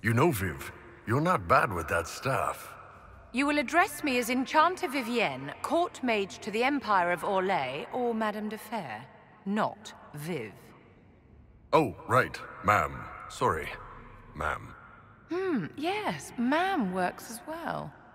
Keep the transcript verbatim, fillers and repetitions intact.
You know, Viv, you're not bad with that stuff. You will address me as Enchanter Vivienne, court mage to the Empire of Orlais, or Madame de Fer, not Viv. Oh, right, ma'am. Sorry, ma'am. Hmm, yes, ma'am works as well.